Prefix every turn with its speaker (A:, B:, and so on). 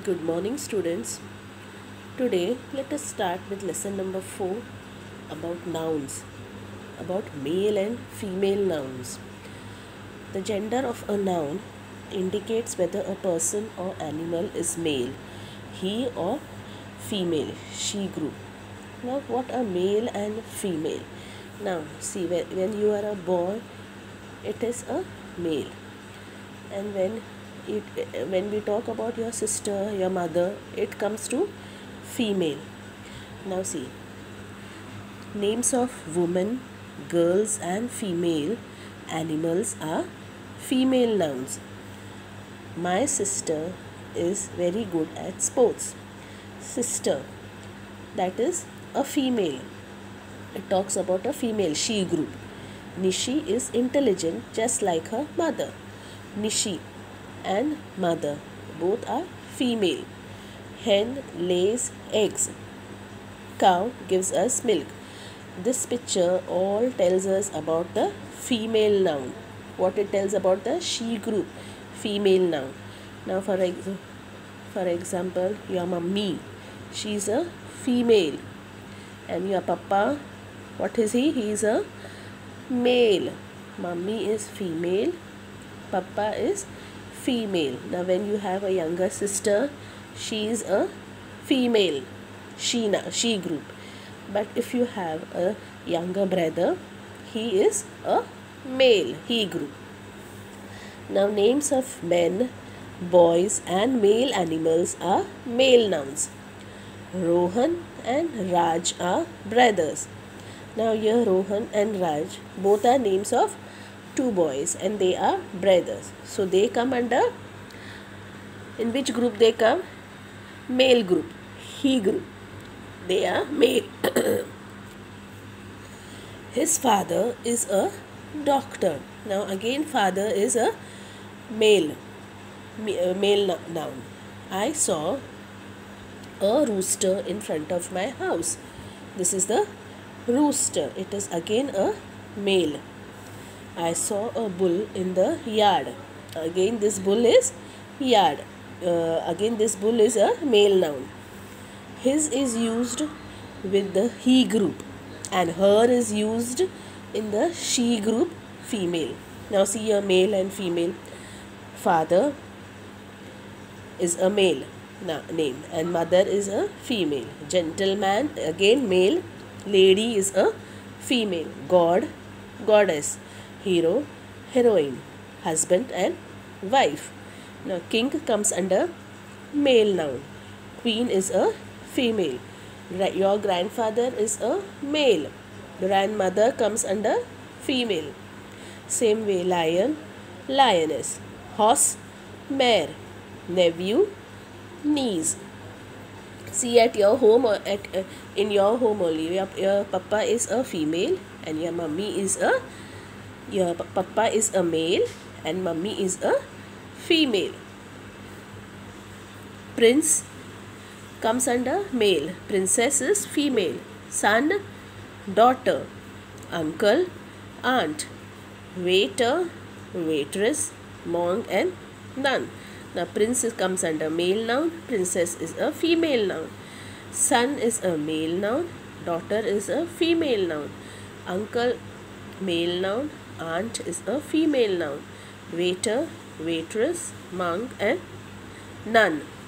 A: Good morning, students. Today, let us start with lesson number 4 about nouns, about male and female nouns. The gender of a noun indicates whether a person or animal is male, he or female, she group. Now, what are male and female? Now, see, when you are a boy, it is a male, and when we talk about your sister, your mother, it comes to female. Now see, names of women, girls and female animals are female nouns. My sister is very good at sports. Sister, that is a female. It talks about a female, she group. Nishi is intelligent just like her mother. Nishi and mother both are female. Hen lays eggs. Cow gives us milk. This picture all tells us about the female noun. What it tells about the she group, female noun. Now for example, your mummy, she is a female. And your papa, what is he? He is a male. Mummy is female, papa is female. Now when you have a younger sister, she is a female, she group. But if you have a younger brother, he is a male, he group. Now names of men, boys and male animals are male nouns. Rohan and Raj are brothers. Now here Rohan and Raj both are names of two boys and they are brothers. So they come under, in which group they come? Male group, he group. They are male. His father is a doctor. Now again father is a male noun. I saw a rooster in front of my house. This is the rooster. It is again a male. I saw a bull in the yard. Again this bull is yard. Again this bull is a male noun. His is used with the he group and her is used in the she group, female. Now see your male and female. Father is a male name and mother is a female. Gentleman, again male. Lady is a female. God, goddess. Hero, heroine. Husband and wife. Now king comes under male noun. Queen is a female. Your grandfather is a male. Grandmother comes under female. Same way, lion, lioness. Horse, mare. Nephew, niece. See, at your home or in your home only, your papa is a female and your mummy is your papa is a male and mummy is a female. Prince comes under male. Princess is female. Son, daughter. Uncle, aunt. Waiter, waitress, monk and nun. Now prince comes under male noun. Princess is a female noun. Son is a male noun. Daughter is a female noun. Uncle, male noun. Aunt is a female noun. Waiter, waitress, monk and nun.